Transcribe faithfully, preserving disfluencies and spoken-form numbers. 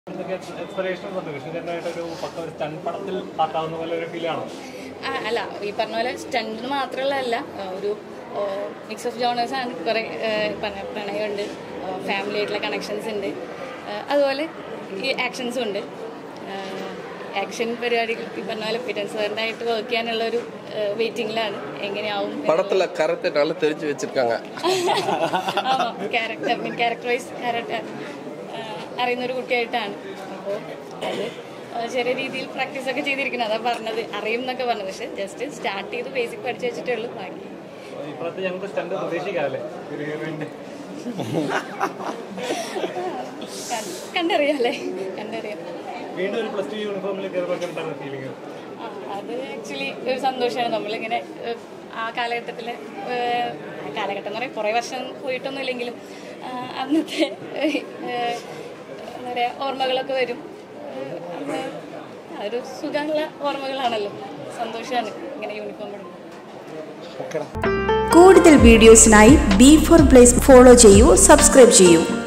അല്ല, ഈ പറഞ്ഞ പോലെ സ്റ്റണ്ടിന് മാത്രമുള്ളതല്ല, ഒരു മിക്സ് ഓഫ് ജോണേഴ്സ് ആണ്. കുറേ പ്രണയമുണ്ട്, ഫാമിലി ആയിട്ടുള്ള കണക്ഷൻസ് ഉണ്ട്, അതുപോലെ ഈ ആക്ഷൻസും ഉണ്ട്. ആക്ഷൻ പരിപാടികൾ ഈ പറഞ്ഞ പോലെ പീറ്റൻ സാറിനായിട്ട് വർക്ക് ചെയ്യാനുള്ള ഒരു വെയിറ്റിംഗിലാണ്. എങ്ങനെയാവും പടത്തിലെ കറക്റ്റ് നല്ല തെളിച്ച് വെച്ചിരിക്കാங்க. Character mean character wise character അറിയുന്നൊരു കുട്ടിയായിട്ടാണ്. അപ്പോൾ അത് ചെറിയ രീതിയിൽ പ്രാക്ടീസ് ഒക്കെ ചെയ്തിരിക്കണം. അതാ പറഞ്ഞത്, അറിയും എന്നൊക്കെ പറഞ്ഞത്. പക്ഷെ ജസ്റ്റ് സ്റ്റാർട്ട് ചെയ്ത് ബേസിക് പഠിച്ചു വെച്ചിട്ടേ ഉള്ളൂ. ബാക്കി കണ്ടറിയാല്ലേ കണ്ടറിയാം. അത് ആക്ച്വലി ഒരു സന്തോഷമാണ്. നമ്മളിങ്ങനെ ആ കാലഘട്ടത്തിൽ, കാലഘട്ടം എന്ന് പറയാം കുറേ വർഷം പോയിട്ടൊന്നും ഇല്ലെങ്കിലും അന്നത്തെ എന്താ പറയുക ഓർമ്മകളൊക്കെ വരും. അതൊരു സുഖമുള്ള ഓർമ്മകളാണല്ലോ. സന്തോഷമാണ് ഇങ്ങനെ യൂണിഫോം ഇടുമ്പോൾ. കൂടുതൽ വീഡിയോസിനായി ബി ഫോർ പ്ലേസ് ഫോളോ ചെയ്യൂ, സബ്സ്ക്രൈബ് ചെയ്യൂ.